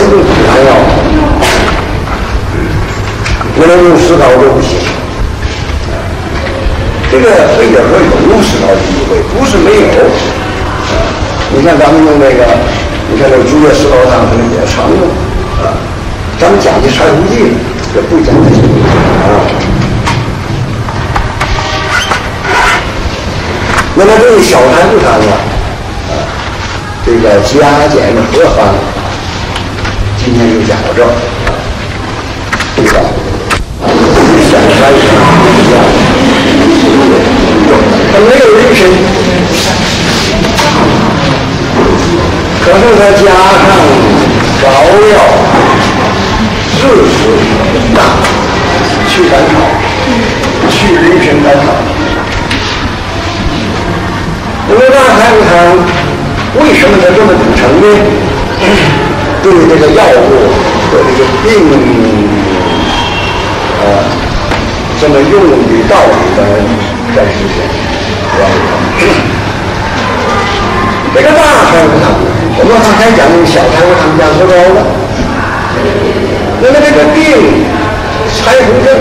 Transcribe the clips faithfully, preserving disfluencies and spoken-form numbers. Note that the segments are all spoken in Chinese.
种补汤药，不能用石膏都不行。这个黑点和有石膏的机会不是没有。你看咱们用那个，你看这个竹叶石膏汤，可能也常用啊。咱们讲的柴胡剂，这不讲这些啊。那么这个小柴胡汤啊，啊，这个加减合方，今天就讲到这儿啊。这个小柴胡汤，它没有人参，可是它加上芍药、枳实、大去甘草，去人参甘草。那么大柴胡汤为什么它这么组成呢？对这个药物和这个病呃这么用的道理的展示一下。这个大柴胡汤，我们刚才讲的小柴胡汤加石膏的，那么这个病柴胡症，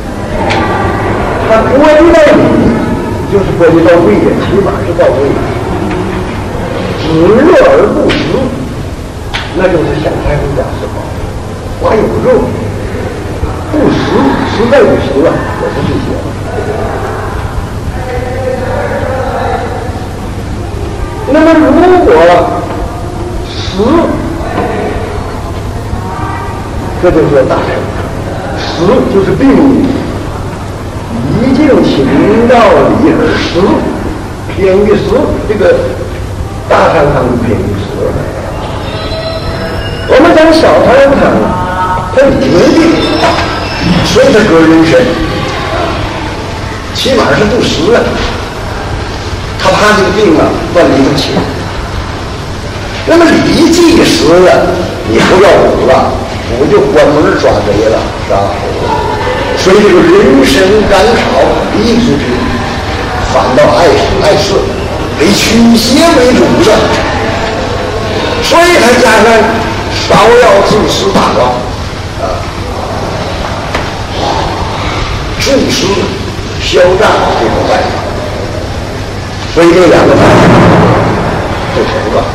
它波及到你，就是波及到胃的，起码是到胃，只热而不实，那就是小柴胡加石膏。光有热不实，实在不行了，也是这些。那么如果实，这就是大柴胡汤。实就是病理，已经情到理而实，偏于实。这个大柴胡汤偏于实。我们讲小柴胡汤，它里面病，所以它搁人参，起码是不实的。他怕这个病啊往里头起，那么里既实了，你不要补了，补就关门抓贼了，是吧？所以这个人参甘草一直病，反倒碍事碍事，以驱邪为主的，所以他加上芍药、枳实、大黄啊，助湿消胀这种办法。所以这两个方法不同了。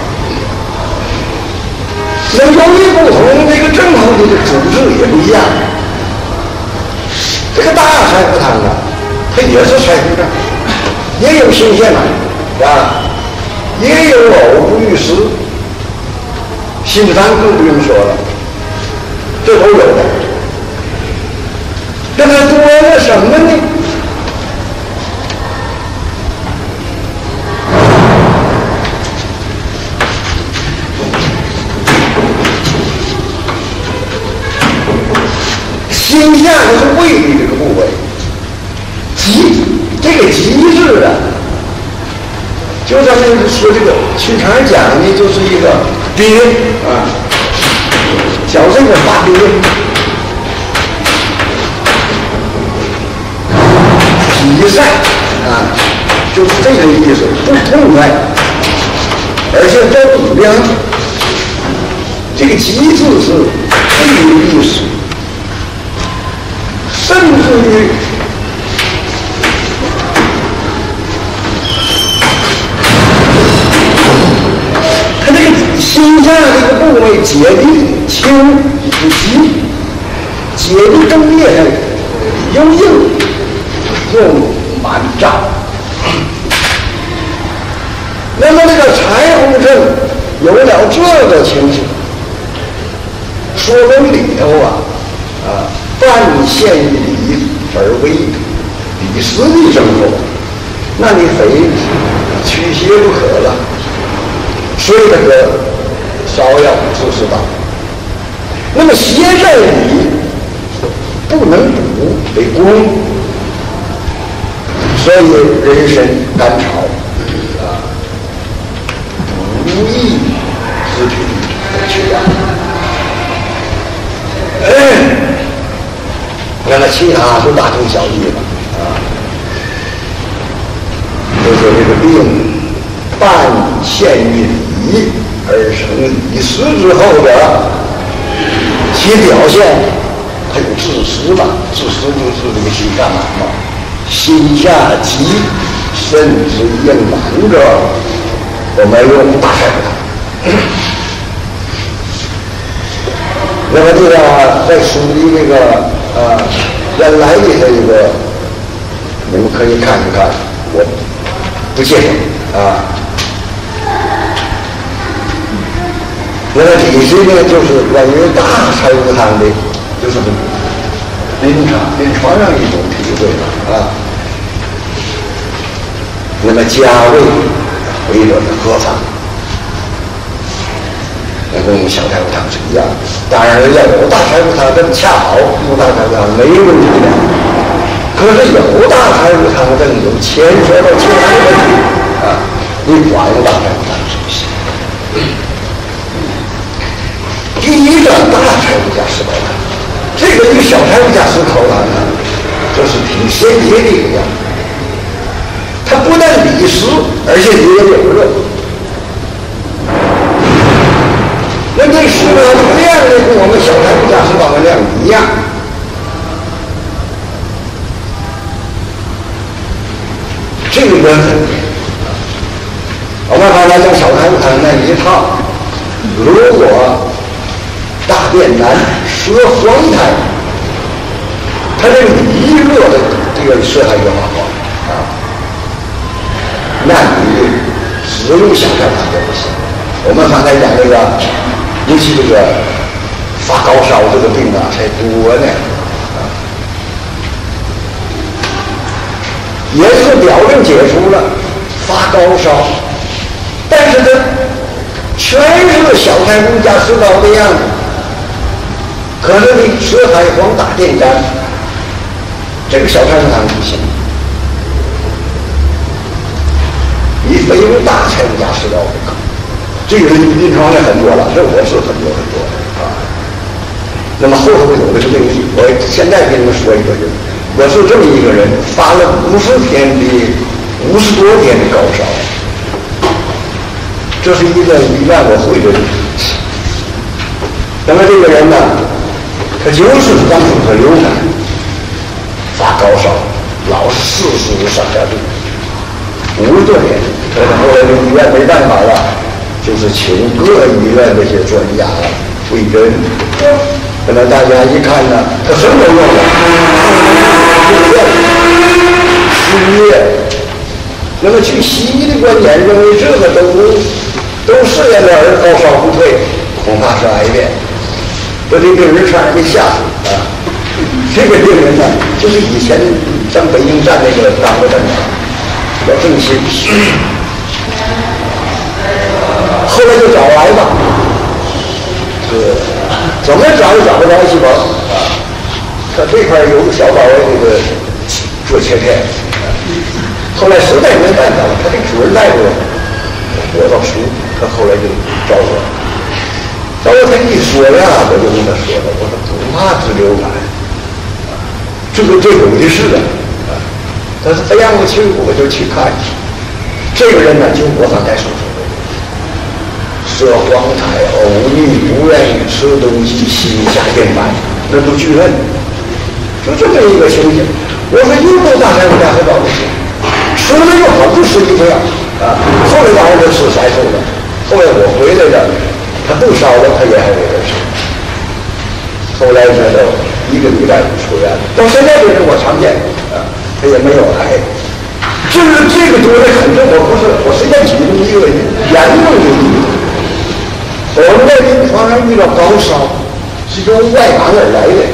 那由于不同，这个正方的主治也不一样。这个大柴胡汤啊，它也是柴胡症，也有心血脉啊，也有呕不欲食，心腹汤更不用说了，这都有的。那么多了什么呢？心下就是胃的这个部位，极这个极致的，就咱们说这个去常讲的，就是一个鳖啊，小这个大鳖，脾塞啊，就是这个意思，不痛快，而且在里边，这个极致是这个意思。甚至于他这个心下这个部位解的轻不急，解的更厉害，又硬又满胀。那么这个柴胡症有了这个情形，说明里头啊啊。半陷于理而为理实的生活，那你非驱邪不可了。所以这个芍药枳实大，那么邪在理，不能补得攻，所以人参甘草啊，补益之品去药。哎。那么其他都大同小异了啊，就说这个病半陷于理而成理实之后的其表现它有自私嘛，自私就是这个心干嘛嘛，心下急，甚至应难者，我们用大柴胡汤。那么这个在书里这个呃原来的这个，你们可以看一看，我不介绍啊。那么底下呢，就是关于大柴胡汤的，就是临床临床上一种体会了啊。那么加味或者是喝法，那跟我们小柴胡汤是一样的。当然了，要有大柴胡汤证恰好有大柴胡汤没问题的。可是有大柴胡汤证有牵涉到其他的问题啊，你光有大柴胡汤是不行。第一个大柴胡加石膏汤，这个与小柴胡加石膏汤呢，就是挺先别的一个样。它不但理湿，而且也有热。那这石膏的量呢，跟我们小柴胡加石膏的量一样。这个原则，我们刚才用小柴胡汤那一套，如果大便难、舌黄苔，它这个一热的这个舌苔越发黄啊，那你只用小柴胡汤就不行。我们刚才讲这个，尤其这个发高烧这个病啊，才多呢啊，也是表症解除了，发高烧，但是它全是小柴胡加石膏的样子。可是你舌苔黄大便干，这个小柴胡汤不行，你非用大柴胡加石膏不可。这个临床的很多了，这我是很多很多啊。那么后头有的是病例，我现在给你们说一个人，我是这么一个人，发了五十天的五十多天的高烧，这是一个医院我会的人。那么这个人呢，他就是当初他流感发高烧，老是四十度上下度，五十多天。可是后来这医院没办法了，就是请各医院这些专家会诊。那么大家一看呢，他什么都用了，输液。那么去西医的观点认为这个都都试验了，而高烧不退，恐怕是癌变。把这病人差点给吓死啊！这个病人呢，就是以前上北京站那个当过站长，叫郑鑫，后来就找癌吧，这个怎么找也找不着癌细胞啊！他这块有小包的这个做切片，后来实在没办法了，他这主任大夫我倒熟，他后来就找我。找我他一说呀，我就跟他说了，我说不怕治流感，这个这有的是啊，他说非让我去，我就去看去。这个人呢，就我刚才所说的，舌黄苔、呕逆、不愿意吃东西、心下硬满，那都巨认，就这么一个情形。我说一路大柴胡加石膏不行，吃了又好，不吃一个样啊。后来当然就吃三瘦了，后来我回来了。他不烧了，他也还有点烧。后来呢，都一个礼拜就出院了。到现在为止，我常见啊，他也没有癌。就是这个多的很重，我不是，我实际上举这么一个严重的例子。我们在临床上遇到高烧，是由外感而来的，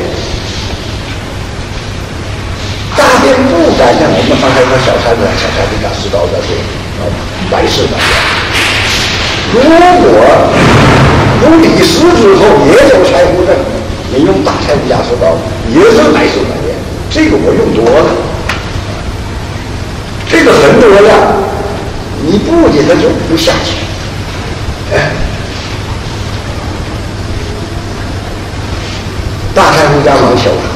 大便不干净。我们刚才说小柴胡、小柴胡加石膏的这个白事感觉。如果有理实之后也有柴胡症，你用大柴胡加石膏也是白事感觉。这个我用多了，这个很多了，你不给它就不下去。哎，大柴胡加芒硝汤，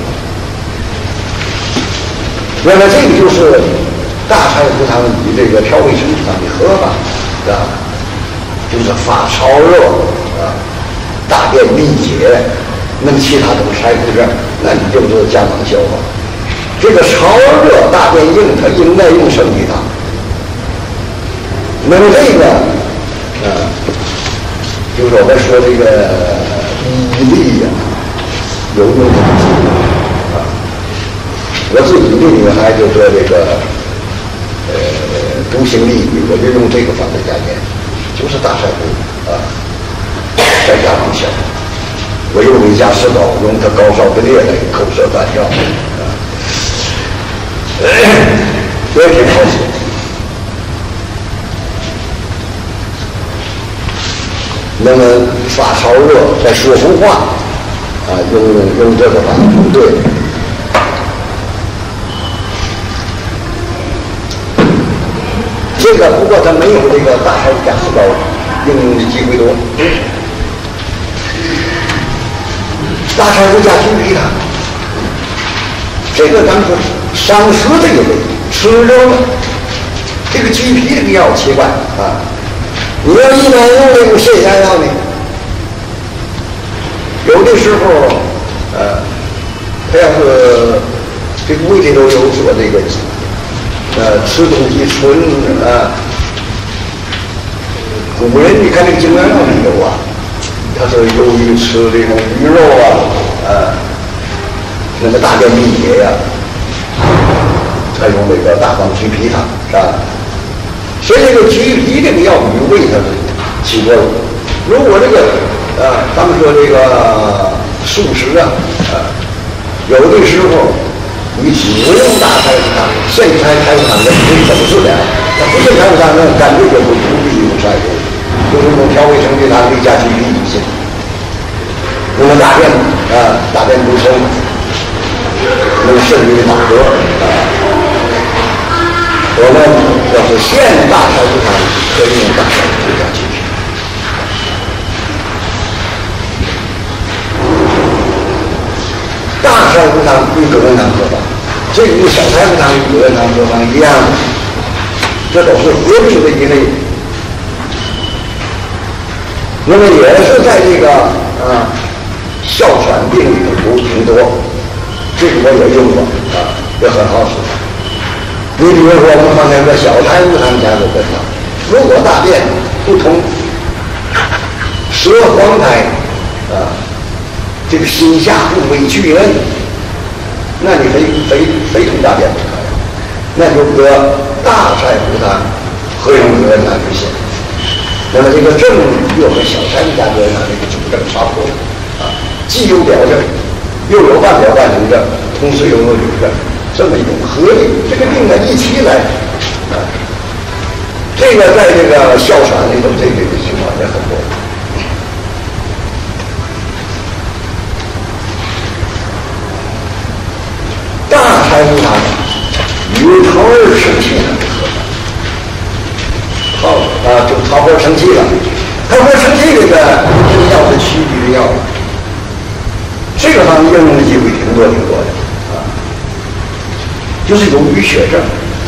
那么这个就是大柴胡汤与这个调味身体汤的合法，啊。就是发潮热啊，大便秘结， 那么其他都是柴胡症，那你就是降糖消化。这个潮热大便硬，它应该用生鸡汤。那么这个，啊，就是我们说这个伊利呀，有用的啊。我自己的女孩就得这个呃毒性痢疾，我就用这个方子加盐，就是大柴胡啊，再加上小。我用一加石膏，用它高烧不烈的口舌断掉啊，也挺好使。那么发潮热再说胡话啊，用用这个方法对。这个不过它没有这个大柴胡加石膏用的机会多。大柴胡加橘皮汤，这个咱们说伤食这一类吃着了，这个橘皮这个药奇怪啊！你要一般用这个泻下药呢，有的时候，呃，他要是这个胃里头有说这个，呃，吃东西纯啊，古人你看这个精原料里有啊。他说由于吃这种鱼肉啊，呃，那么大便秘结呀，他用这个大黄橘皮汤是吧？所以这个橘皮这个药与胃它是起作用。如果这个呃，咱们说这个素食啊，呃，有的时候你只用大柴胡汤，现柴柴胡汤那可以怎么治疗？它不是柴胡汤，那干脆就不不必用柴胡。就是用调味成这汤可以加橘皮就行。那么大便啊，大便不通，那么肾里打嗝啊。我们要是现大柴胡汤，可以用大柴胡加橘皮。大柴胡汤与葛根汤合方，这与小柴胡汤与葛根汤合方一样，这都是合并的一类。那么也是在这个啊哮喘病里头挺多，这个我也用过啊，也很好使。你比如说我们刚才说小柴胡汤加葛根汤，如果大便不通，舌黄苔啊，这个心下部委屈人，那你非非非通大便不可以，那就搁大柴胡汤和用葛根汤就行。那么这个症又和小柴胡加葛根汤这个主症差不多啊，既有表症，又有半表半里症，同时又有里症，这么一种合力，这个病呢一起来啊，这个在这个哮喘里头，这个情况也很多。大柴胡汤与桃儿生气呢合的。好啊，就桃花生气了。桃花生气这个这个药是祛瘀的药，这个方应用的机会挺多挺多的啊。就是有淤血症，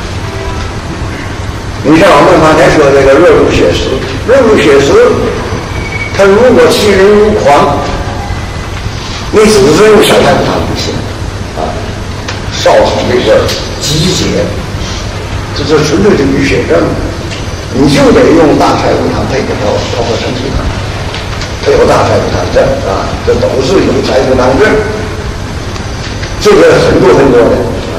你像我们刚才说这个热入血实，热入血实，他如果气人如狂，你只是用小柴胡汤不行啊，少好这个积血，这是纯粹的淤血症。你就得用大柴胡汤配着桃桃花生气汤，它有大柴胡汤症啊，这都是有柴胡汤症，这个很多很多的啊，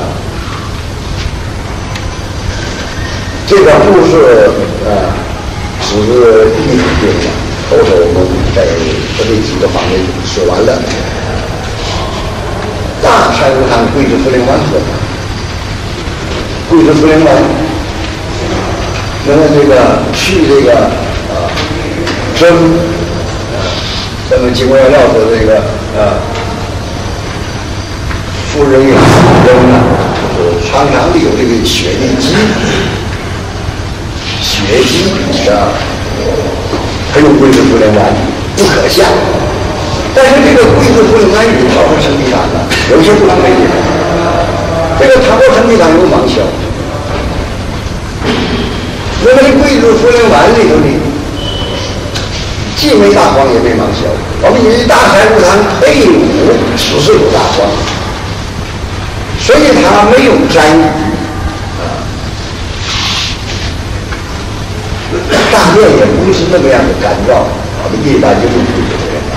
这个不是啊，只是一种病了。后头我们在这这几个方面说完了。大柴胡汤桂枝茯苓丸喝的，桂枝茯苓丸。那么这个去这个啊蒸，咱们经过料说这个啊，妇人有蒸啊，就是常常的有这个血痢积，血积是吧？还有桂枝茯苓丸不可下，但是这个桂枝茯苓丸与桃花生气汤呢，有些不能配合。这个桃花生气汤有芒硝。那么这桂枝茯苓丸里头呢， 既没大光也没芒硝。我们以大柴胡汤配伍，只是有大光，所以它没有沾雨啊。大便也不是那么样的干燥，我们一般就不会这样。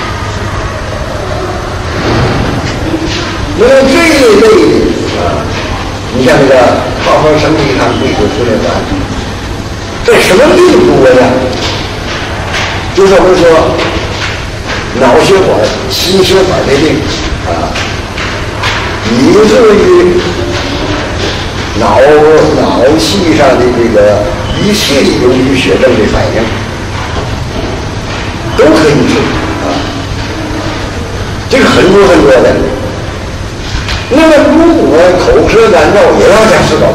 那么这一类的啊，你像这个泡泡生理汤、桂枝茯苓丸，在什么地步呀？就是我们说脑血管、心血管的病啊，以至于脑脑系上的这个一切的由于血症的反应，都可以治啊。这个很多很多的。那么如果口舌干燥也要加石膏，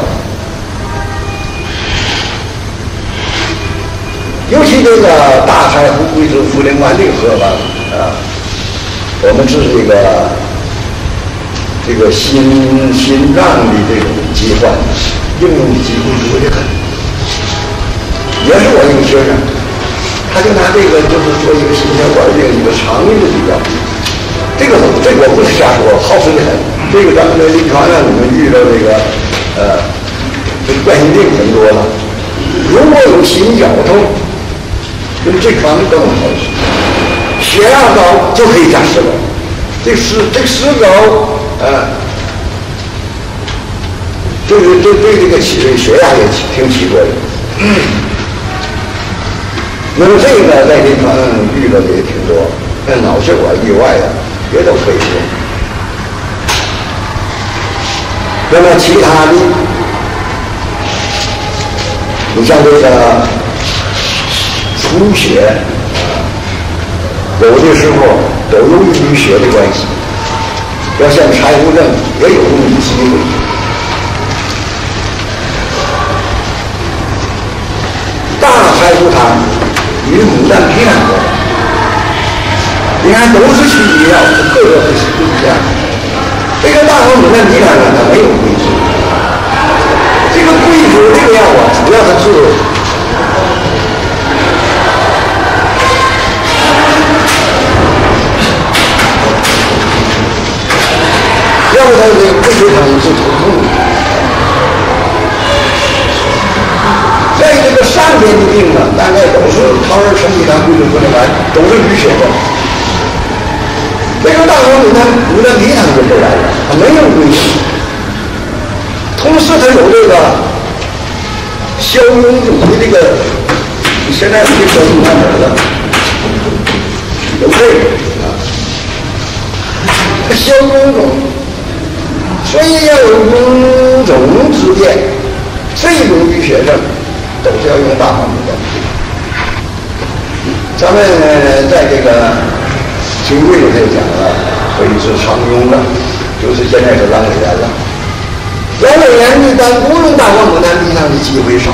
尤其这个大柴胡桂枝茯苓丸这个喝法啊，我们治这个这个心心脏的这种疾患，应用的机会多得很。也是我一个学生，他就拿这个就是做一个心血管病一个常用的比较。这个这个我不是瞎说，好使的很。这个咱们在临床上你们遇到这个呃这个冠心病很多了，如果有心绞痛，那么这个方面更好使。血压高就可以加石膏，这石这个石膏呃，对对对对这个起血压也挺起作用。那么这个在临床上遇到的也挺多，像脑血管意外的也都可以用。那么其他的，你像这个出血，有的时候都由于血的关系，要像柴胡症也有这么一机会。大柴胡汤与牡丹皮汤的，你看都是去医药，各个不不一样。这个大黄牡丹皮汤呢，它没有桂枝。这个桂枝这个药啊，主要它是要不它这个桂枝汤是头痛的。在这个上边的病呢，大概都是桃儿生皮汤、桂枝茯苓丸，都是淤血症。这个大黄牡丹牡丹皮汤就不来了，它没有桂枝，同时它有这个消臃肿的这个，现在这个消臃看哪儿了？有这个啊，它消臃肿，所以要有臃肿之变，这种淤血症都是要用大黄牡丹。咱们在这个金匮里头讲了，可以治肠痈了，就是现在是阑尾炎了。阑尾炎一般不用大黄牡丹皮汤的机会少，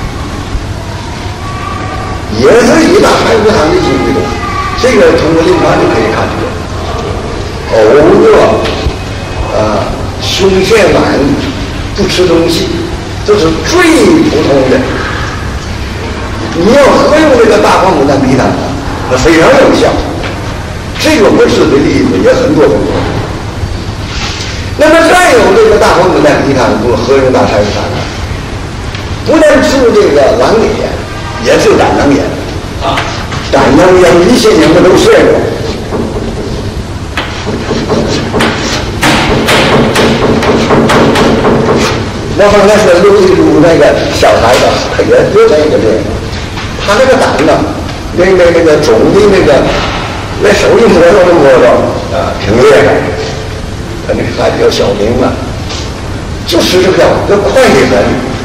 也是以大柴胡汤的机会多。这个通过临床就可以看出来。呕热，呃，胸腺满，不吃东西，这是最普通的。你要喝用这个大黄牡丹皮汤啊，那非常有效。这个不是的例子也很多很多。那么再有这个大黄牡丹皮汤，不喝用大柴胡汤，不但治这个阑尾炎，也治胆囊炎啊。胆囊炎一些年不都见过？我刚才说刘一珠那个小孩子，他也有这个病，他那个胆呢，那那那个肿的那个。那手一摸着就摸着啊，挺厉害。他那个孩子叫小明啊，就吃这个药，要快得很。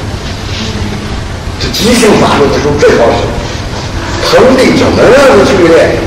这急性发作的时候最好使，疼的怎么样的剧烈？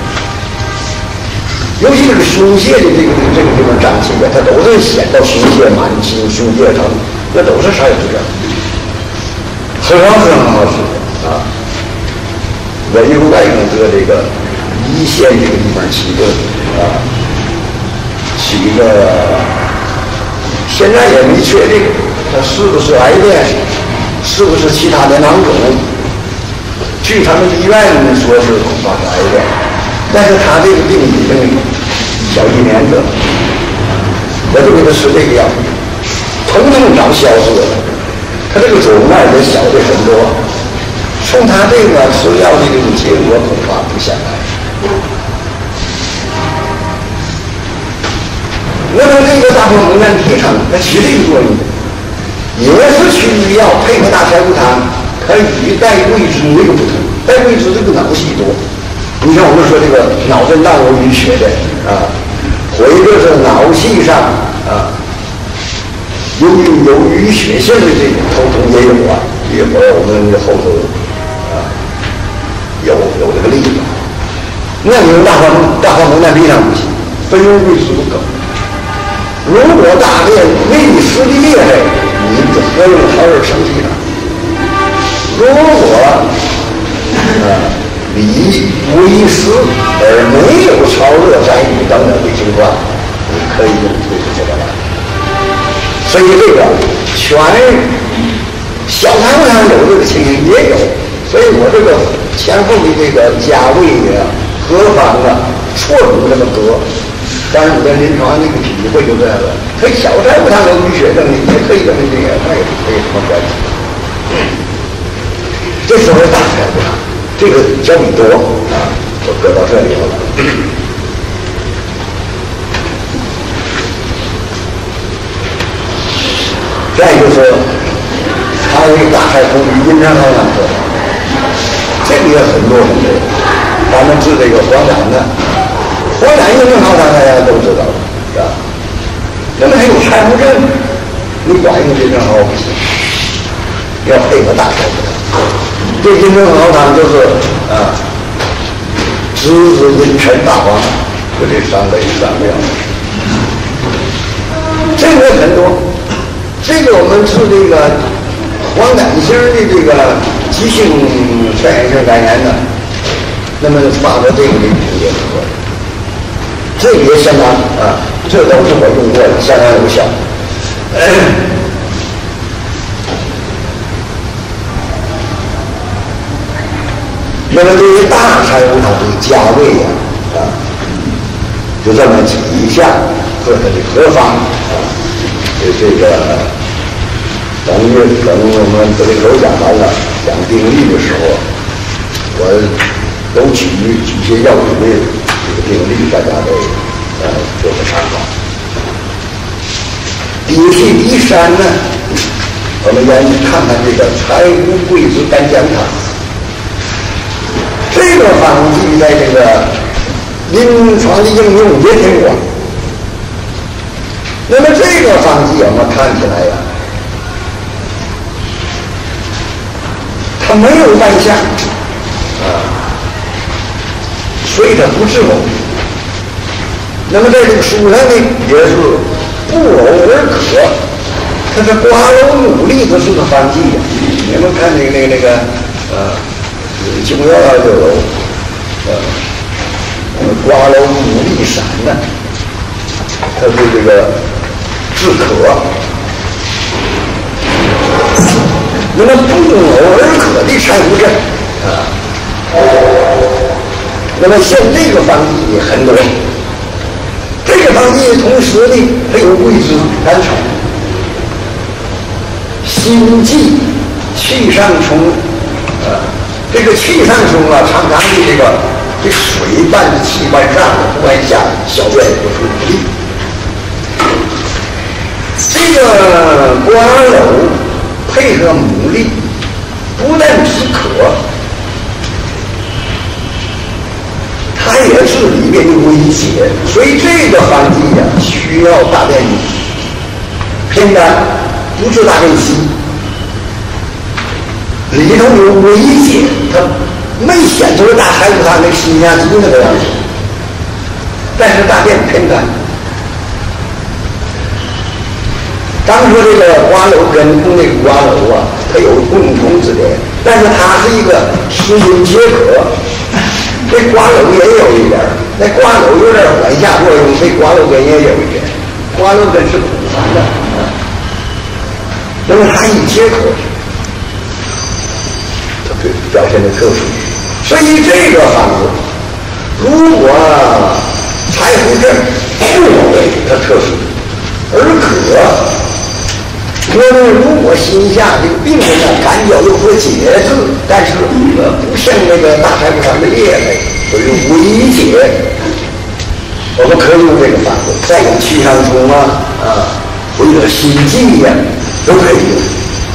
尤其是胸腺的这个这个地方胀气的，它都是显到胸腺满气、胸腺疼，那都是柴胡症，很好很好使的啊。我有外公得这个。一线这个地方起个啊，起个，现在也没确定，它是不是癌变，是不是其他的囊肿？据他们医院说是恐怕是癌来的，但是他这个病已经小一年了，我就给他吃这个药，统统找消失了。他这个肿块也小的很多，从他这个吃药的这种结果恐怕不相来。那么这个大黄蒙丹提倡它起这个作用，也是取于药配合大柴胡汤，它与带桂枝那个不同。带桂枝这个脑细多，你像我们说这个脑震荡有淤血的啊，或者是脑系上啊，由于有淤血性的这种头痛也有啊，一会儿我们后头啊有有这个例子。那你用大黄大黄蒙丹提倡不行，非用桂枝不够。如果大便胃湿的厉害，你就喝用桃仁生气了。如果呃里微湿而没有潮热沾雨等等的情况，你可以用桂枝这个来。所以这个全小柴胡汤有这个情形也有，所以我这个前后的这个加味啊、合方啊，错误这么多。当然，我在临床那个体会就这样了。可以小柴胡汤有淤血症的，也可以这么这个，那也没什么关系。这时候大柴胡汤，这个焦比多啊，我搁到这里了。再就是还有一个大柴胡与阴阳好汤喝，这个也很多很多。咱们治这个黄疸的。黄疸阴阳好汤大家都知道，是吧？那么还有柴胡症，你管用阴阳好不行，要配合大柴胡汤。这阴阳好汤就是啊，栀子、银陈、大黄，就这三类三料。这个很多，这个我们治这个黄疸型的这个急性传染性感染的，那么发到这个里也是可以。这个也相当啊，这都是我用过的，相当有效。那么对于大柴胡汤这个加味呀，啊，就这么几项和它的合方啊，这这个等于等我们这里头讲完了，讲病例的时候，我都举举些药品的这个病例，大家都呃做个参考。第七第三呢，我们研究看看这个柴胡桂枝干姜汤。这个方剂在这个临床的应用也挺广。那么这个方剂我们看起来呀，它没有万象啊，所以它不治呕。那么在这个书上呢，也是不呕而渴，它是瓜蒌牡蛎子是个方剂呀。你们看那个那个那个呃。中药上就有，呃，瓜蒌牡蛎散呢，它是这个治渴。那么不呕而渴的柴胡症啊，那么像这个方剂很多，这个方剂同时呢，它有桂枝、甘草、心悸、气上冲，啊。这个气上冲啊，常常的这个这水伴着气伴上，不按下，小便不出不利。这个瓜蒌配合牡蛎，不但止渴，它也治里面的微结。所以这个方剂呀，需要大便偏干，不治大便稀。里头有微结，它没显出大柴胡汤那个辛香鸡那个样子，但是大便偏干。刚说这个瓜蒌跟那个瓜蒌啊，它有共同之点，但是它是一个湿阴解渴，这瓜蒌也有一点，那瓜蒌有点缓下作用，这瓜蒌根也有一点，瓜蒌根是苦寒的，那么它一解渴。表现的特殊，所以这个方子如果柴胡症不某它特殊，而渴。我们如果心下这个病人呢，感觉有所节制，但是呃不像那个大柴胡上的裂类，所以微解，我们可以用这个法子，再用气上冲啊啊，或者心悸呀，都可以用。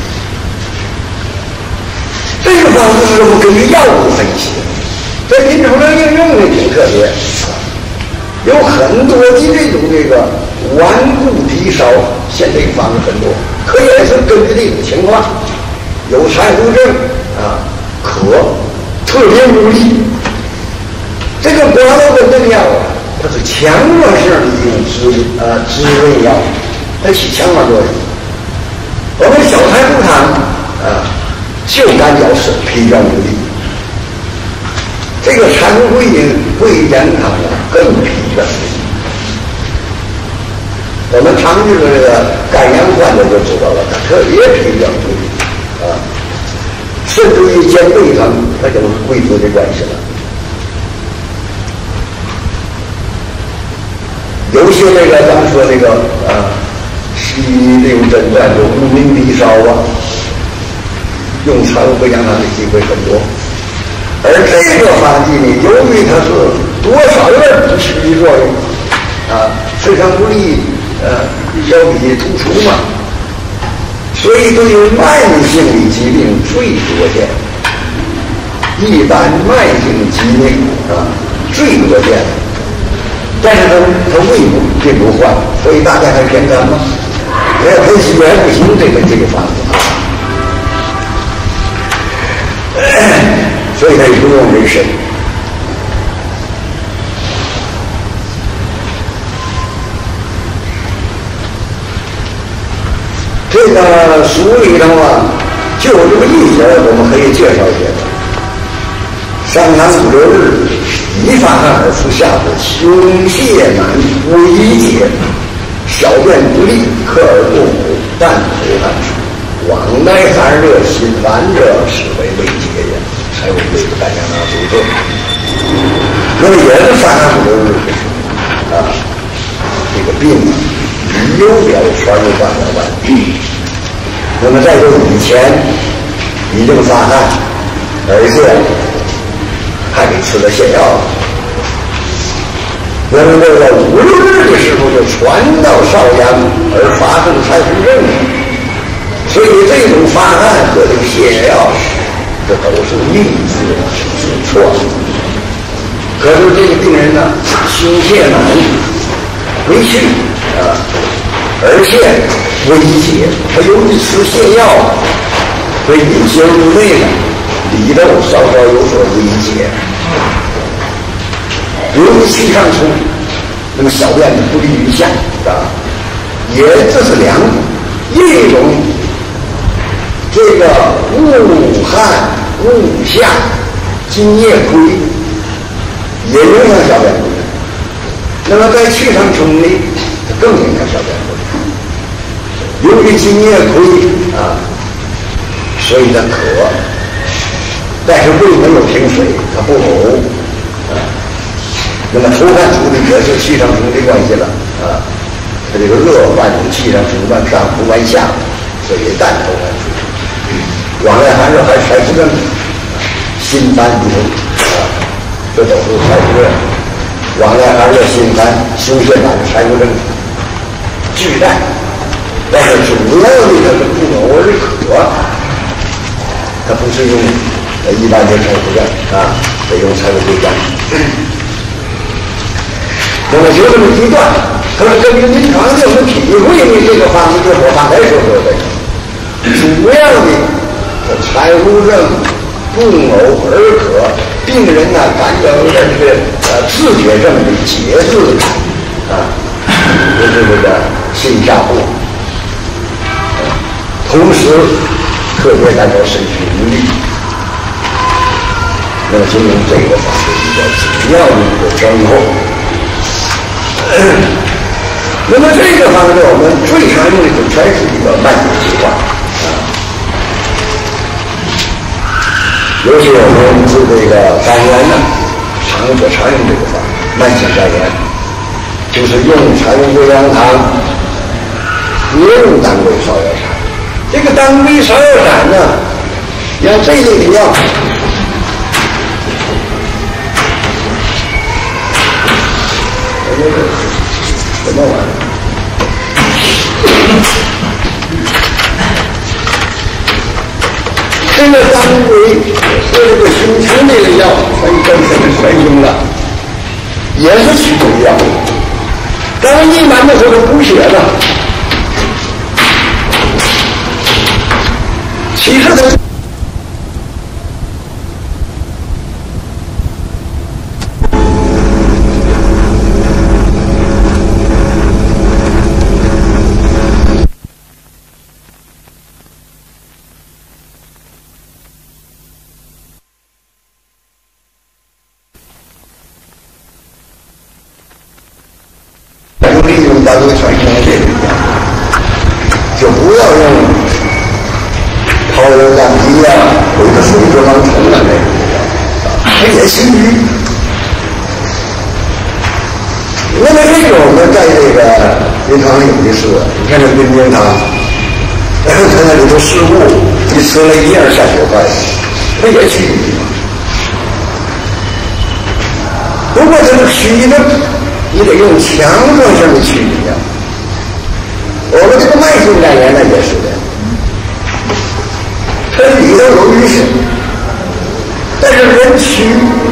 这个方子是我们根据药物分析的，在临床上应用的挺特别，有很多的这种这个顽固低烧，现这个方子很多。可也是根据这种情况，有柴胡症啊，渴，特别无力。这个瓜蒌根这个药啊，它是强弱性的一种滋呃滋润药，它起强化作用。我们小柴胡汤啊，就干脚是疲倦无力。这个柴胡归经归肝汤啊，更疲倦无力。我们常治的这个肝阳患者就知道了，他特别疲倦无力啊，甚至于肩背疼，那就是归主的关系了。有些那个咱们说那个啊，西医这种诊断就无名低烧啊，用柴胡归阳汤的机会很多。而这个方剂呢，由于它是多少有点不起作用啊，非常不利。呃，要比突出嘛，所以对于慢性的疾病最多见，一般慢性疾病啊最多见，但是它它胃部并不坏，所以大家还偏干吗？没有分析原不行，这个这个方子啊，所以它也不用人参。这个书里头啊，就这么一节，我们可以介绍介绍。三tháng五六日，一发汗而出下部，胸泻难，微解，小便不利，克而不补，但口汗出，往来寒热，心烦者，是为胃结也。才会对大家拿主症。那么也是三tháng五六日啊，这个病啊。有表传入半了半，那么再有以前已经发汗，而且还给吃了泻药，那么这个五六日的时候就传到少阳而发生柴胡症，所以这种发汗和这个泻药，这都是逆之之错。可是这个病人呢，胸泻难，回去啊。而且微解，他由于吃泻药，所以引邪入内呢，里头稍稍有所微解。由于气上冲，那么小便不利于下啊，也这是两种，一种这个恶汗恶下津液亏，也影响小便不利。那么在气上冲呢，更影响小便不利。由于津液亏啊，所以它渴，但是胃没有停水，它不呕啊。那么出汗出的也是气上冲的关系了啊。它这个热伴从气上冲往上不往下，所以淡口汗出。往来寒热还柴胡症，心烦不通啊，这都是柴胡症。往来寒热、心烦、胸泻难柴胡症巨大。但是主要的它是不呕而渴，它不是用呃一般的柴胡症啊，得用柴胡归肝。那么就这么一段，可是根据临床的我们体会的这个方式，就是我刚才所说的，主要的柴胡症不呕而渴，病人呢感觉有点这个呃自觉症的节制感啊，就是这个心下部。同时特别感到身体无力，那么就用这个方式比较主要的一个症候。那么这个方式我们最常用的就全是一个慢性疾患啊，尤其我们治这个肝炎呢，常常所常用这个方，慢性肝炎，就是用柴胡归阳汤，也用当归芍药散。这个当归芍药散呢，像这类的药，什么玩意儿？这个当归和这个熏熏类的药，很跟很很用的，也是祛bệnh药。咱们一般的说是补血的，其实它。当归传承这个就不要用泡油干皮呀，或者水脂肪虫啊那个它也行于。那么这个我们在这个临床有的是，你看这冰冰汤，看那里头食物，一吃了一样下血块，它也去瘀。不过这个虚呢，你得用强壮性的去瘀呀。我们这个慢性肝炎呢也是的，它里头有淤血，但是人虚，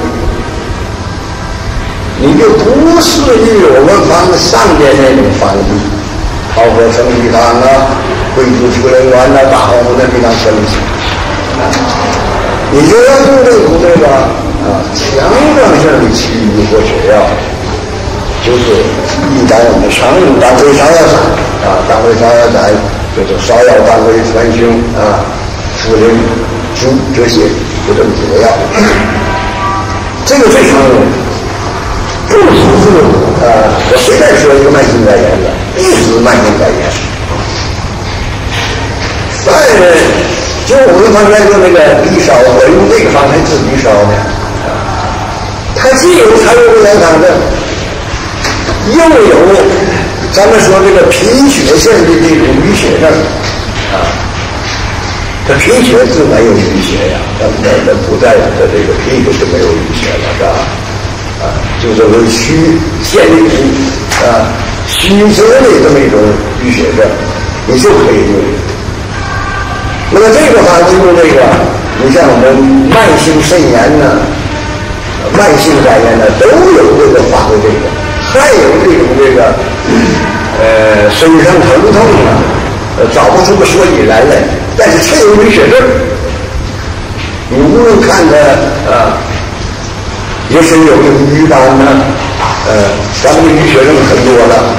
你就不适于我们方上边那种方剂，桃核生理汤啊、桂竹茯苓丸啊、大黄胡的这样生气，你就要用这种这个啊强壮性的去瘀或血药。就是一般我们常用当归芍药散啊，当归芍药散就是芍药、当归、川芎啊、茯苓、猪这些就这么几个药，这个最常用。不只是呃，我随便说一个慢性肝炎的，一直慢性肝炎。但是就我们方面说那个低烧，我用这个方来治低烧的，它既有柴胡归阳汤的。又有咱们说这个贫血性的这种淤血症啊，这贫血是没有淤血呀，那那那不在乎的这个贫血是没有淤血了，是吧？啊，就是说虚陷入啊虚折的这么一种淤血症，你就可以用。那么这个方面用这个，你像我们慢性肾炎呢、慢性肝炎呢，都有这个发挥这个。还有这种这个，呃，身上疼痛啊，呃，找不出个所以然来，但是它有淤血症。你无论看着啊，也是有这个瘀斑呢，呃，咱们的淤血症很多了，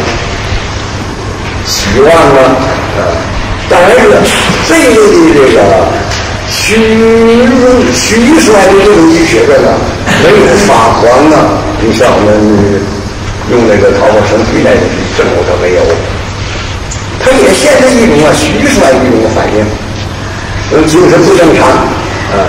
希望啊，啊，当然是这一类的这个虚虚衰的这种淤血症啊，没有发黄啊，你像我们。用那个桃花生替代的症候它没有，它也现在一种啊虚衰一种反应，呃，精神不正常啊，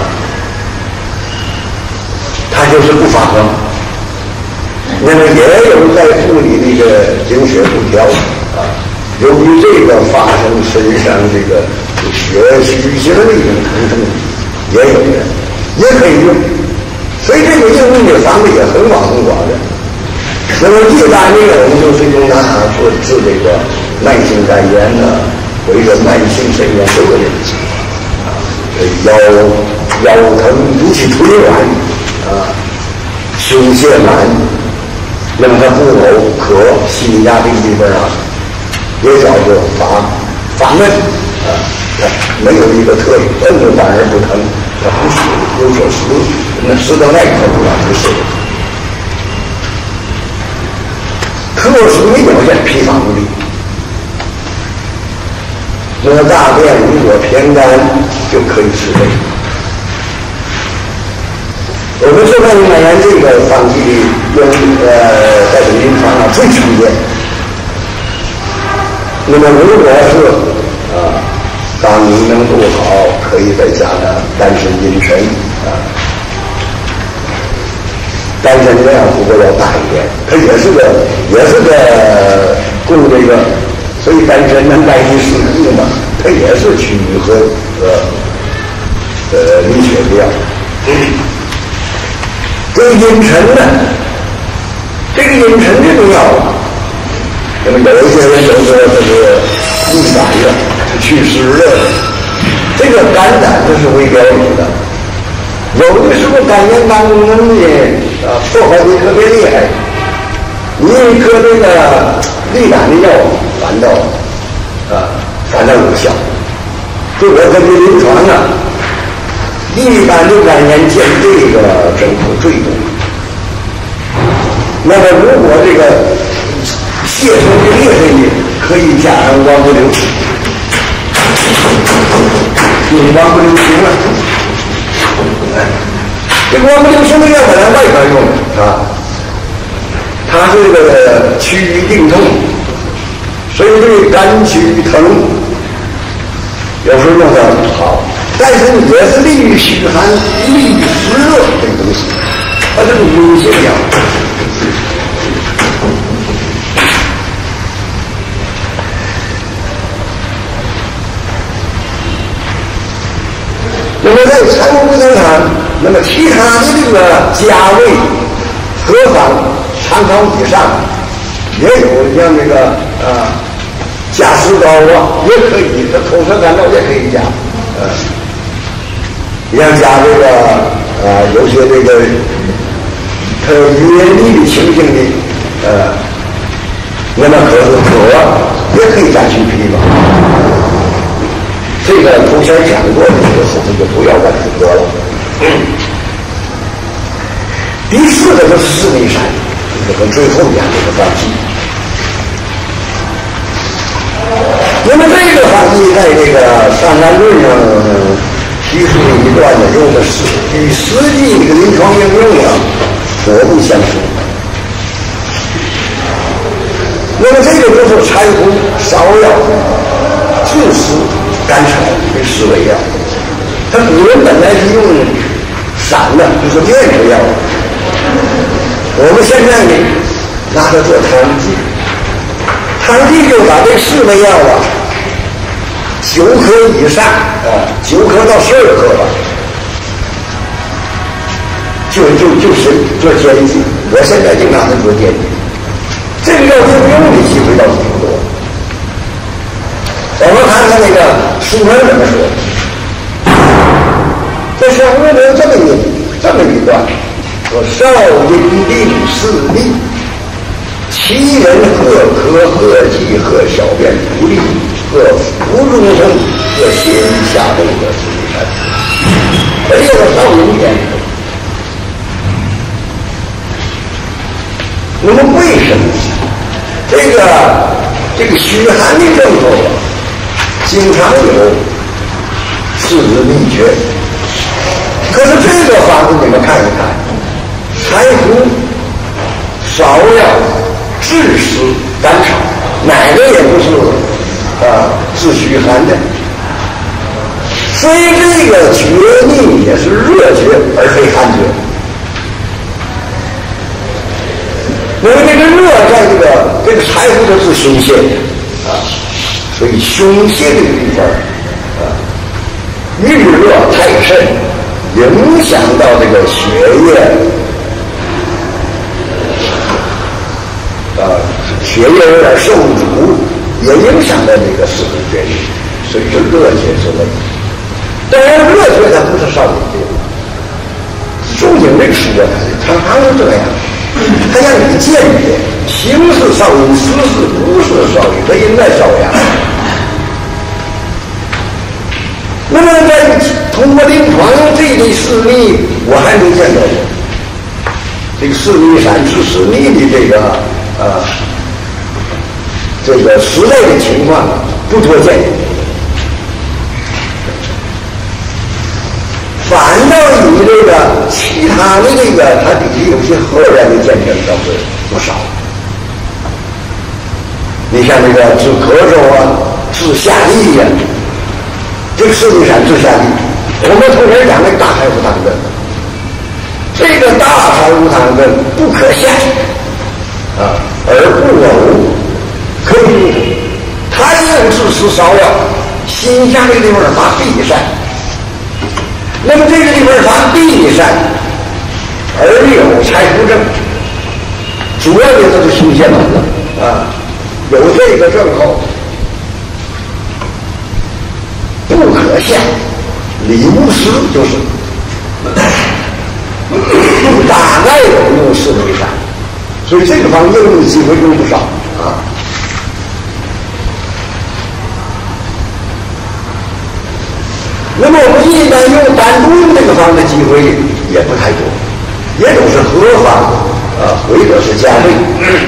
它就是不发黄。那么也有在处理这个经血不调啊，由于这个发生身上这个血虚型的一种疼痛，也有人也可以用，所以这个应用的方面也很广很广的。那么一般这个我们就是用它做治这个慢性肝炎呢，或者慢性肾炎这个问题啊，腰腰疼尤其腿软啊，胸胁满，那么它不呕咳，心压这个地方啊，也叫做发发闷啊，没有一个特点，摁着反而不疼，它不是有所食那食道外科不啊不是。特殊的表现脾乏无力，那么大便如果偏干就可以吃这个。我们这边肝炎这个方剂用呃在临床上最常见。那么如果是啊当你能不好，可以再加上丹参、茵陈啊。 丹参这样不过要大一点，它也是个也是个供这个，所以丹参能代替四顾嘛，它也是祛和呃呃理血的药。这个阴沉呢，这个阴沉这个药啊，那么有一些人就说这是利胆的，是祛湿热的，这个肝胆这是为标准的。有的时候肝炎肝功能呢啊破坏的特别厉害，你一颗这个利胆的药反倒啊反倒有效。就我根据临床啊，利胆的肝炎见这个症候最多。那么如果这个泻身的烈身的，可以加上王不留，用王不留行了。哎，这个王不留行的药本来外边用的啊，它是这个祛瘀定痛，所以这个肝区疼，有时候用的好，但是也是利于虚寒、利于湿热这个东西，它这是阴性药。那么在柴胡不正常，那么其他的这个加味何方参考以上，也有像这个呃加石膏啊，也可以，这口舌干燥也可以加，呃，像加这个呃有些这个它有语言力的情形的，呃，那么可是可也可以加去皮嘛。这个头前讲过的，这个后头就不要再说了。嗯、第四个就是四味散，这个最后讲这个方剂。那么这个方剂在这个《伤寒论》上提出的一段呢，用的是与实际这个临床应用上果不相符。那么这个就是柴胡、芍药、枳实、甘草这四味药，它古人本来是用散的，就是面食药。我们现在呢，拿它做汤剂，汤剂就把这四味药啊，九克以上啊，九克到十二克吧，就就就是做煎剂。我现在就拿它做煎剂，这个药服用的机会倒是挺多。我们看看那个书上怎么说。这书上有这么一这么一段，说少阴病四痢，其人各咳各疾各小便不利，各腹中痛，各胁于下动，各四逆三次。这个少阴病，那么为什么这个这个虚寒的症候啊？经常有四肢秘诀，可是这个方子你们看一看，柴胡、芍药、枳实、甘草，哪个也不是啊治虚寒的，所以这个厥逆也是热厥而非寒厥。因为这个热在这个这个柴胡它是胸泻啊。所以胸泻这个地方啊，遇热太甚，影响到这个血液啊，血液有点受阻，也影响到这个四肢厥逆，所以说热厥是问题。当然，热厥它不是少阴病，仲景这个书啊，常常是这样，他让你鉴别，形是少阴，实是不是少阴，它应该少阳。那么在通过临床这类四逆，我还没见到过。这个四逆散治四逆的这个呃这个实在的情况不多见，反倒以这个其他的这个它底下有些后来的见证倒是不少。你像这个治咳嗽啊，治下痢呀、啊。这个四逆散治下痢，我们从前讲那个大柴胡汤的， 这个大柴胡汤根不可下啊，而不呕，可以太阳之时烧药，心下这个地方发必善。那么这个地方发必善，而有柴胡症，主要的就是胸腺门了啊，有这个症候，不可下，理无实就是。大概有用四味散，所以这个方应用机会用不少啊。那么我们一般用单独用这个方的机会也不太多，也都是合方啊，或者是加味。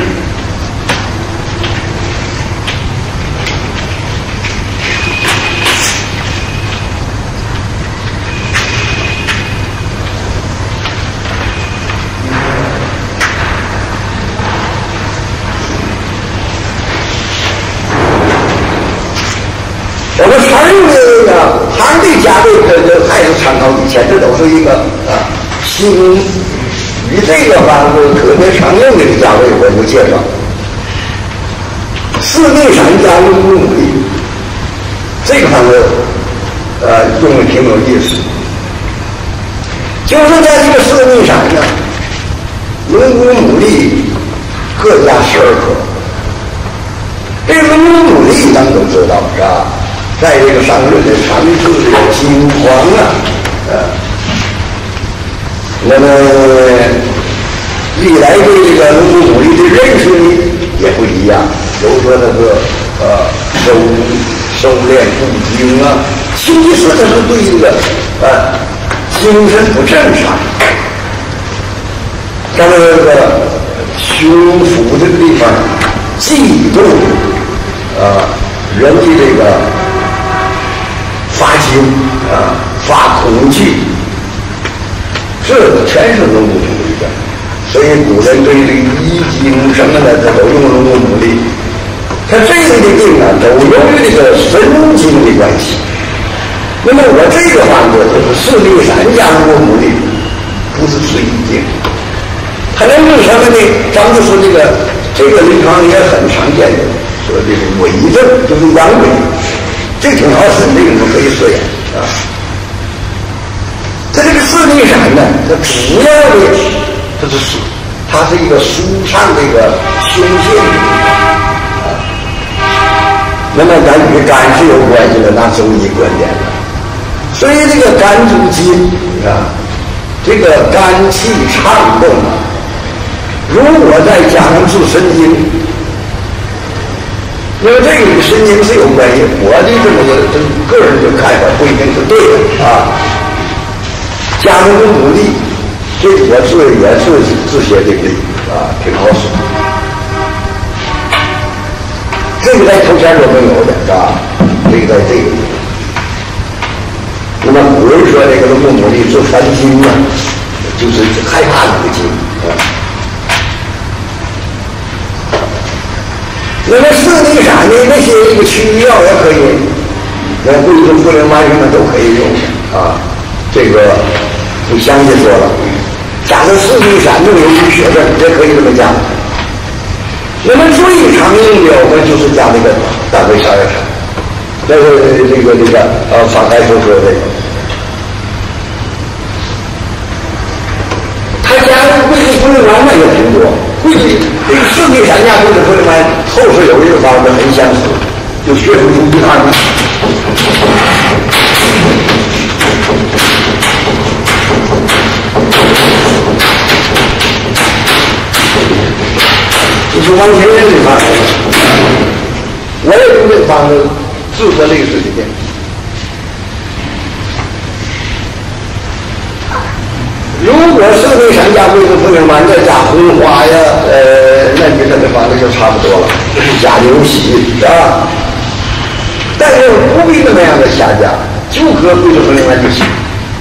我们常用的那个汤的加味，这这还是参考以前，这都是一个啊新与这个方子特别常用的加味，我就介绍。四内散加入五牡蛎，这个方子呃用的挺有意思，就是在这个四内散呢，龙骨牡蛎各加十二克。这个龙骨牡蛎咱们都知道是吧？在这个上论的长治的金黄啊，呃，那么历来对这个龙骨牡蛎的认识呢也不一样，有说那个呃收收敛不精啊，其实它是对这个呃精神不正常，咱们这个胸腹这个地方悸动啊，人的这个发惊啊，发恐惧，这全是龙骨牡蛎的。所以古人对这个医经什么的，这都用龙骨牡蛎。它这类的病呢，都由于这个神经的关系。那么我这个方子就是四力散加龙骨牡蛎，不是治医经。它能治什么呢？咱们就说这个这个临床也很常见的，说这个痿症，就是阳痿。这挺好使，这个就可以试验啊。它这个四力散呢，它主要的它是舒，它是一个舒畅这个胸腺啊。那么咱与肝是有关系的，拿中医观点的。所以这个肝主筋啊，这个肝气畅动啊，如果再加上治神经。因为这个与神经是有关系，我的这么个个人的看法不一定是对的啊。加入牡蛎，这我是也是治邪这个啊，挺好使。这个在头前都没有的，是吧？这个在这个地方。那么古人说这个龙骨牡蛎治烦心呢，就是害怕那个筋啊。那么四力散呢，那些这个祛瘀药也可以，那贵州茯苓丸什么都可以用啊。这个不详细说了，加上四力散就有淤血症，也可以这么加。那么最常用的我们就是加这个大龟杀药散，这是这个这个呃法开所说的。他加入贵州茯苓丸呢也挺多。贵这个四力散加贵州茯苓丸后世有一个方子很相似，就血出出一汤。这是王前人的方子，我也用这个方子治过类似的病。如果四力散加贵州茯苓丸再加红花呀，呃，那你这个方子就差不多了，这是加牛膝，是吧？但是不必那么样的下加，就搁贵州茯苓丸就行。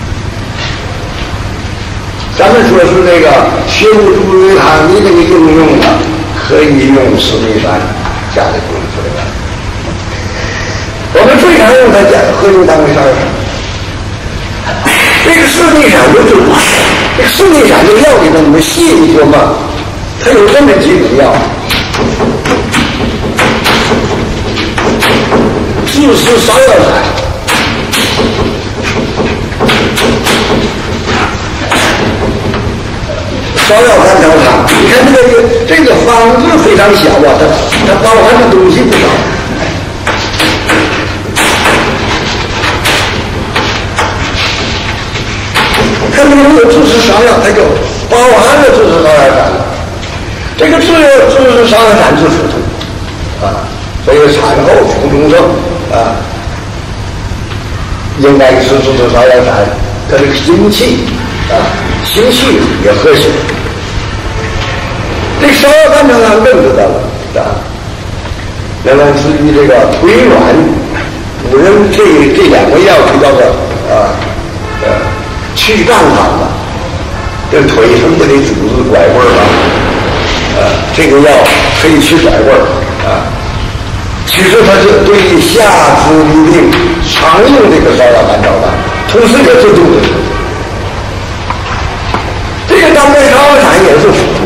咱们说是这个血物猪肉汤，你这个应用啊，可以用四力散加的贵州茯苓丸。我们最常用它加喝用当归杀药散。这这个四地散就是这个四地散这个药里头，你们细一琢磨，它有这么几种药：自食芍药散、芍药甘草汤。你看这个这个方子非常小啊，它它包含的东西不少。看这个如果自食芍药，它就包含了自食芍药散。这个自自食芍药散治腹痛啊，所以产后腹中症啊，应该吃自食芍药散，它这个精气啊，情绪也和谐。这芍药甘草汤更知道了啊，那么至于这个腿软，古人这这两味药就叫做啊呃去胀汤的，这腿上不得组织拐棍儿啊，呃，这个药可以去拐棍儿啊。其实它是对下肢疾病常用这个芍药甘草汤，同时也治肚子。这个当归芍药散也是腹痛。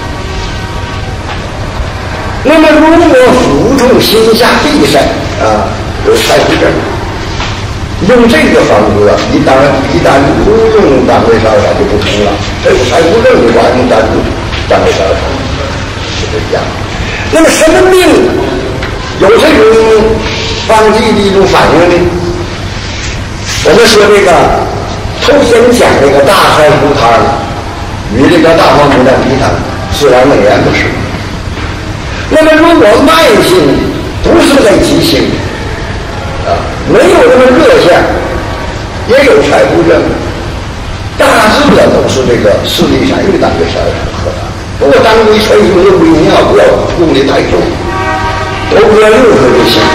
那么如果腹痛心下闭塞啊，有柴胡症，用这个方子，一旦一旦不用当归芍药散就不成了。这有柴胡症的话，用单独当归芍药散是这样。那么什么病有这种方剂的一种反应呢？我们说这个头先讲这个大柴胡汤与这个大黄牡丹皮汤，自然而然不是。那么如果慢性不是在急性啊，没有这么热象，也有柴胡症，大致的都是这个四地散与当归芍药散喝的。不过当归纯用的归尿不要用的太重，都搁六克就行。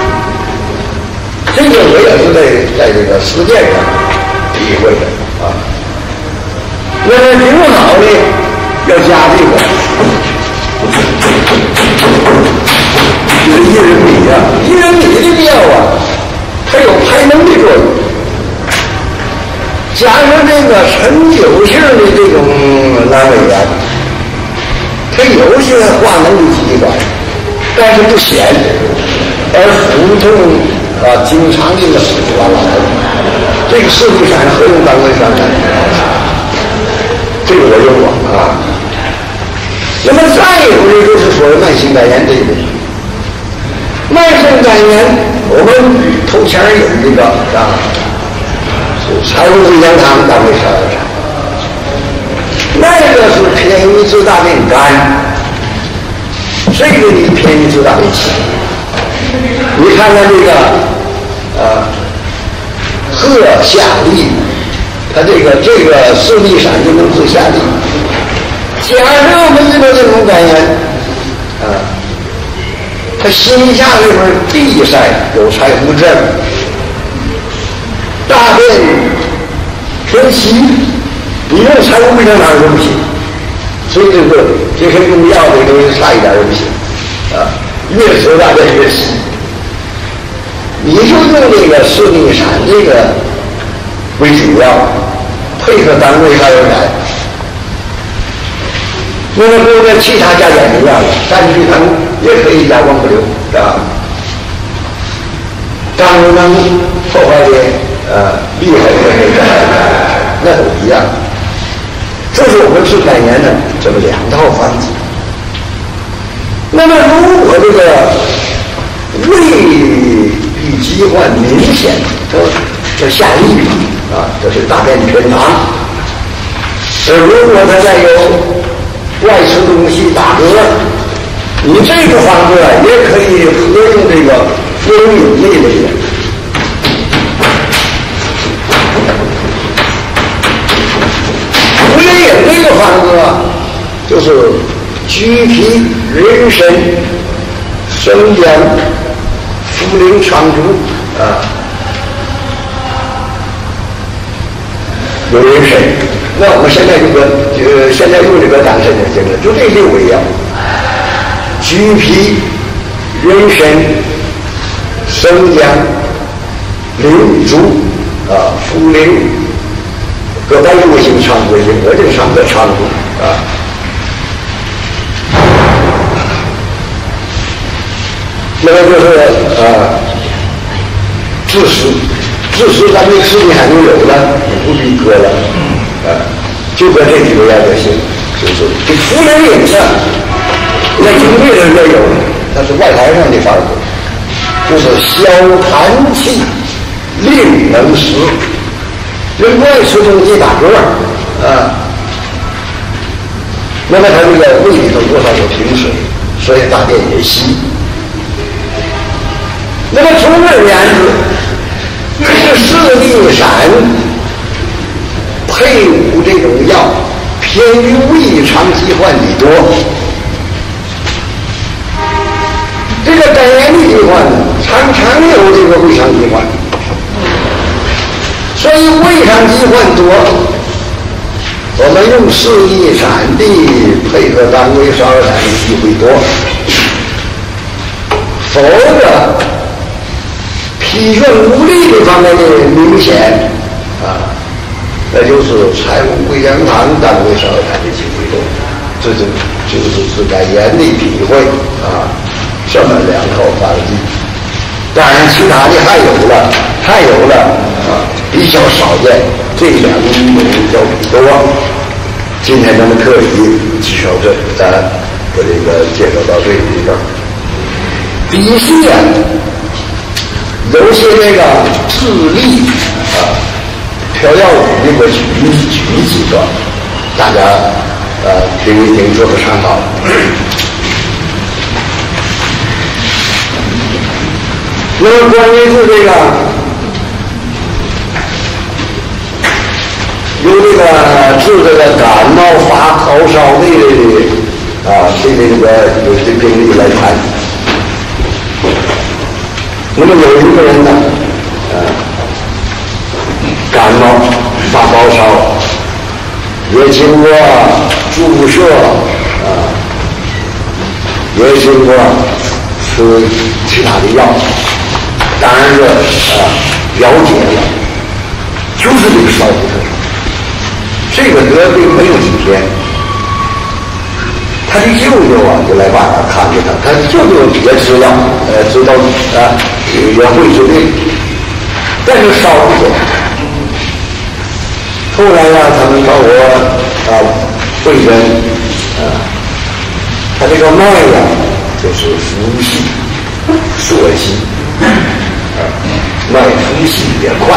这个我也是在在这个实践上体会的啊。那么顶好呢，要加这个这个薏仁米啊，薏仁米这个药啊，它有排脓的作用，加上这个陈酒性的这种阑尾炎，它有些化脓的机关，但是不显，而腹痛啊，经常这个使出来了。这个四地散何用当归芍药散？这个我用过啊。那么再有呢，就是说慢性肝炎这一类。慢性肝炎，我们头前有一个啊，柴胡归姜汤当归芍药散，那个是偏于治大便干，这个呢偏于治大便稀。你看看这个啊，贺下痢，它这个这个四地散就能治下痢。假设我们遇到这种肝炎啊，他心下那边闭塞有柴胡症，大便偏稀，你用柴胡归姜汤就不行，所以这个这些用药的东西差一点就不行啊，越吃大便越稀。你就用这个四地散这个为主要，配合当归芍药散。那么跟这其他加减一样的，三聚汤也可以加光不流，是吧？当然能破坏的呃厉害的那个，那都一样。这是我们治肝炎的这么两套方子。那么如果这个胃壁疾患明显，这这下痢啊，这是大便偏溏。呃，如果他再有外吃东西打嗝，你这个方子啊也可以合用这个茯苓饮这一类的。茯苓饮这个方子啊，就是橘皮、人参、生姜、茯苓、苍术啊，有人参。那我们现在用个呃，现在用这个党参就行了，就这六味药：橘皮、人参、生姜、苓竹啊、茯苓、 各白无形常规性，我这个上的常规啊。那么就是呃，自私，自私咱们吃的还没有了，不必割了，啊，就搁这几个要就行，就是这福人影上，那经历人也有，那是外台上的法子，就是消痰气，令能食。人不爱吃东西打嗝啊，那么他这个胃里头多少有停水，所以大便也稀。那么从而言之，这个四地散配伍这种药，偏于胃肠疾患的多。这个肝炎的疾患呢，常常有这个胃肠疾患。所以胃肠疾患多，我们用四益散的配合当归烧散的机会多，否则脾肾无力这方面的明显啊，那就是柴胡桂香汤当归烧散的机会多，这就就是治肝炎的脾会啊，这么两套方剂。当然其他的还有了还有了啊，比较少见，这两种叫比多。今天咱们可以介绍这咱把这个介绍到这个地方。比系啊，有些这个智力啊调药物的我举举几个，大家呃听一听做个参考。那么关于是这个有这个治这个感冒发高烧的啊，这个这个有这病例来谈。那么有一个人呢，呃，感冒发高烧，也经过注射啊，也经过吃其他的药。当然是啊，了解了，就是这个烧不退。这个得病没有几天，他的舅舅啊就来外边看着他，他舅舅也知道，呃，知道啊，也会治病，但是烧不退。后来呢，他们找我啊会诊，啊，他这个脉呀就是浮细、缩细。脉浮细也快，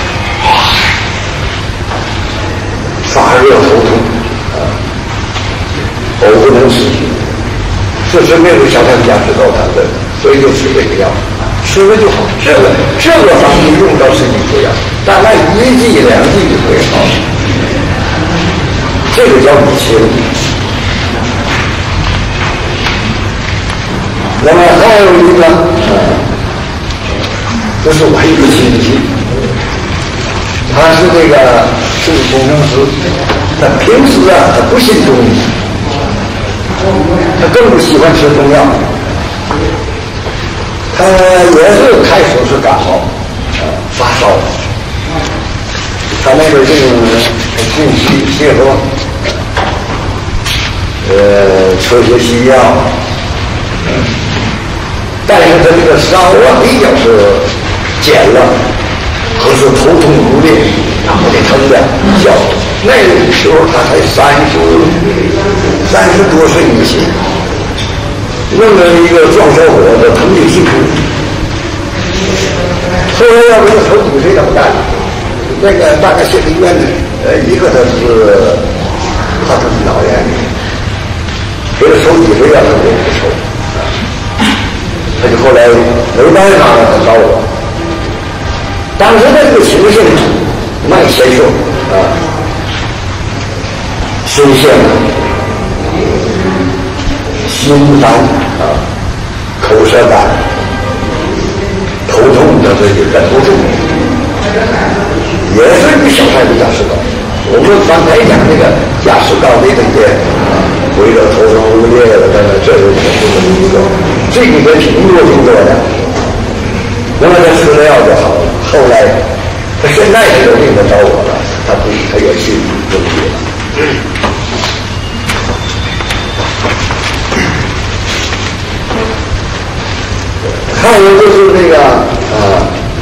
发热头痛，啊，呕不能食，这是没有小当家知道他的，所以就吃这个药，吃了就好。这个这个方面用到身体不要，大概一剂两剂就会好。这个叫理清。那么还有一个，啊。这是我一个亲戚，他是这个是个工程师，他平时啊他不信中医，他更不喜欢吃中药，他也是开始是感冒，呃、发烧，他那个这个信息结合，呃吃些西药，但是他这个烧啊比较是减了，可是头痛如烈，然后得疼的叫。那个时候他才三十三十多岁一些，弄了一个壮小伙子，疼得辛苦。后来要不是头几岁怎么干？那个大概心理医院的，呃，一个他是他是脑炎，给他手几岁要他都不抽，他就后来没办法了，他找我。当时的这个情形，脉弦数啊，心线、心烦啊，口舌干，头痛的这个忍不住，也是一个小孩的雅石膏。我们刚才讲那个雅石膏的这些啊，围着头痛无烈的，等等，这是这么一个，这个也挺多挺多的。那么他吃了药就好了。后来他现在这个病他找我了，他不，他也去中医了。还有就是这个呃，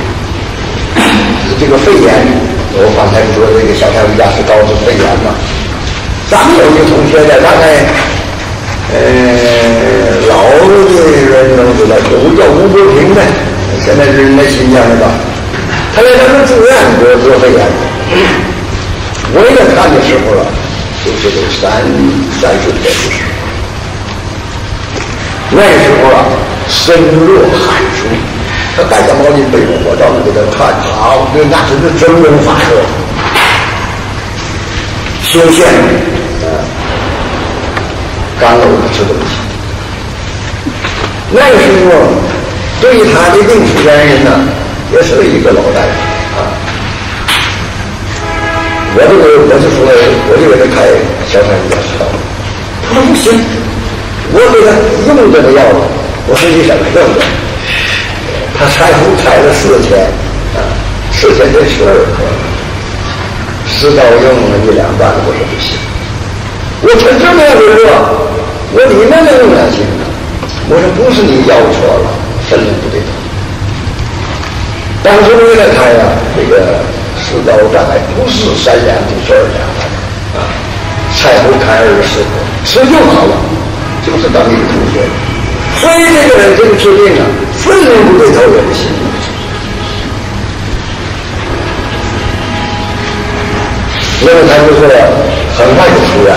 这个肺炎，我刚才说这个小太回家是导致肺炎嘛。咱们有一个同学的，大概呃老的人都知道，有个叫吴国平的，现在是在新疆的吧？他在咱们住院得得肺炎，我给他看的时候啊，就是有三三十天的时候，那时候啊。身热汗出，他带着毛巾被窝，我到那给他看，好，那那真是真能发热，胸腺呃干呕的吃东西。那个时候对他的病主原因呢，也是一个老大夫啊。我这个我就说，我就给他开小产比较知道，他说不行，我给他用这个药了。我实际上没用过，他柴胡开了四天，啊，四天得十二颗，十刀用了一两半，我说不行。我说这么样的热，我里面能用两行呢？我说不是你药错了，分量不对头。当时我给他开呀，这个十刀大概不是三两，不是二两啊，柴胡开二十四颗，吃就好了，就是当一个同学。所以这个人这个治病啊，分量不对头也不行。所以他就说很快就出院。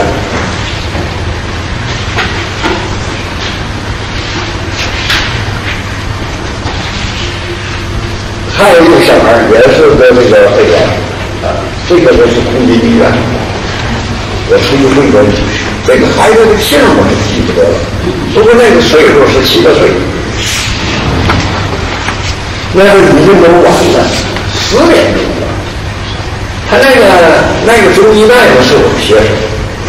还有一个小孩也是得那个肺炎啊，这个就是公立医院，我出去会诊，这个孩子的姓我是记不得了。不过那个岁数是七八岁，那个已经都晚了，十点钟了。他那个那个中医大夫是我的学生，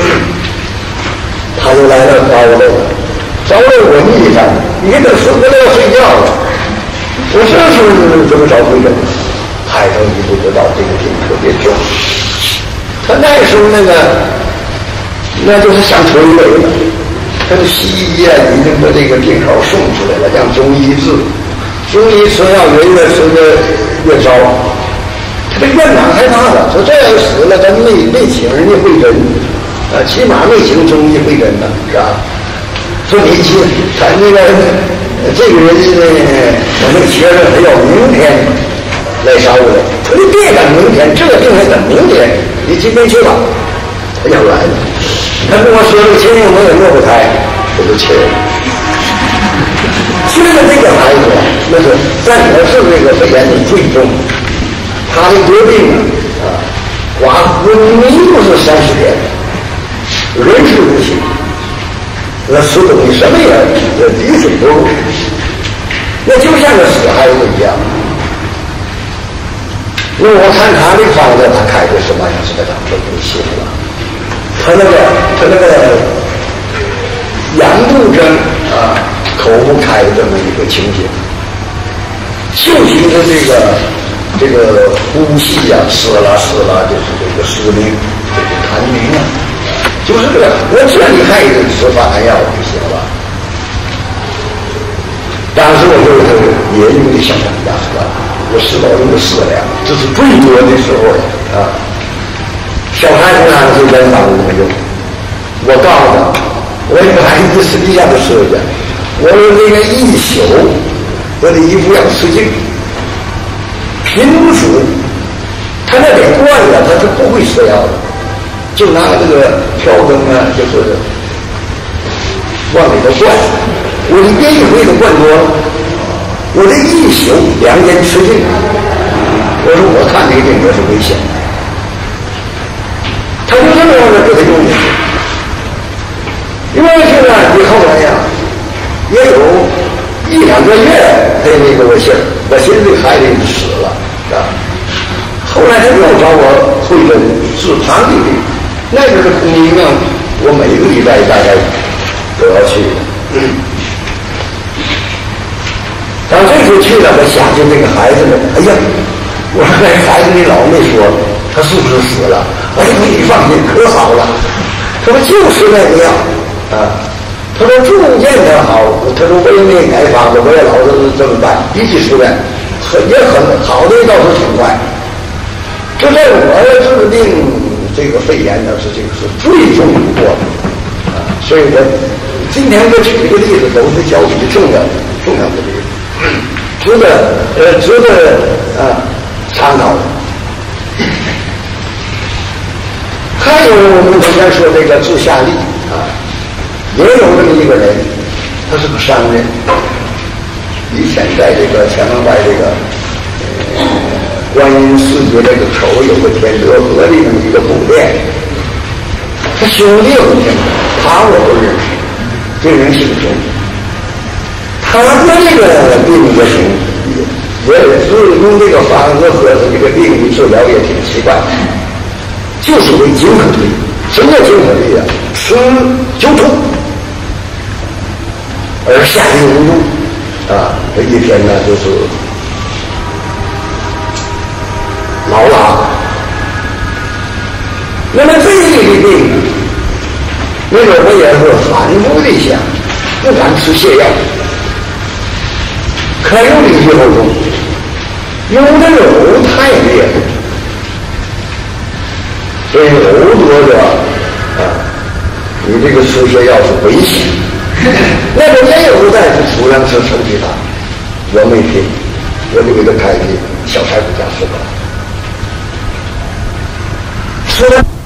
他就来了找我，找了我一番，你这死不了睡觉了。我这时候怎么找回诊？抬头你不知道这个病特别重，他那个时候那个那就是想推诿了。这个西医啊，已经把这个病号送出来了，让中医治。中医吃药越越吃的越糟。他这院长害怕了，说这要死了，咱没没请人家会诊，啊，起码没请中医会诊呢，是吧？说你请咱那个这个人呢，我那个学生他要明天来找我，他说别等明天，这个病还等明天，你今天去吧，他要来了。他跟我说这个情形我也落不开，我就去了。其实这个孩子那是在我是这个肺炎的最重，他的得病啊，寡昏迷不是三十天，人事不行，那吃东西什么也也滴水不入，那就像个死孩子一样。因为我看他的方子，他开的什么样子的，都不行了。他那个他那个阳度症啊，口不开这么一个情形，就凭着这个这个呼吸呀、啊，死了死了，就是这个失灵，这个痰鸣啊，就是这个。我这里还有吃发痰药就行了。当时我就是也用的小产家是吧？我十刀用的四两，这是最多的时候了啊。小孩子呢就人防没用，我告诉他，我一个孩子实际上的说一下，我说那个一宿我的衣服要吃劲，贫苦，他那得灌了，他是不会吃药的，就拿这个瓢羹啊，就是往里头灌，我一边一回都灌多了，我这一宿两天吃劲，我说我看这个病也是危险的。他就这么样的给他用的，因为现在你后来呀，也有一两个月他也没给我信儿，我寻思这孩子已经死了啊。后来他又找我会诊治糖尿病，那边的公立医院，我每个礼拜大概都要去的。嗯，当这次去了，我想起这个孩子了，哎呀，我说这孩子你老没说。他他是不是死了？哎呦，你放心，可好了。他说就是那个样啊。他说中间的好，他说我也没改法子，我也老是这么办，一起出来，很也很好的倒是挺快。这在我治病这个肺炎呢，是这个是最重不过的啊。所以我今天我举这个例子都是较比重要重要的例子，值得呃值得啊参考的。还有我们之前说这个自下力啊。也有这么一个人，他是个商人，以前在这个前门外这个、呃、观音寺街这个口有个天德河的这么一个宫殿，他兄弟我听他我不认识，这人姓钟，他的这个病也挺也是用这个方子和这个病理治疗也挺奇怪，就是为精神力。什么叫精神力啊？吃就吐，而下地无路啊！这一天呢，就是劳拉。那么这一类的病呢，那个我也是反复的想，不敢吃泻药，可有理以后中，有的肉太烈了。所以欧多的啊，你这个吃泻药是危险。那个也有在是出粮吃身体大，我没听，我就给他开的小柴胡加吃吧。吃了。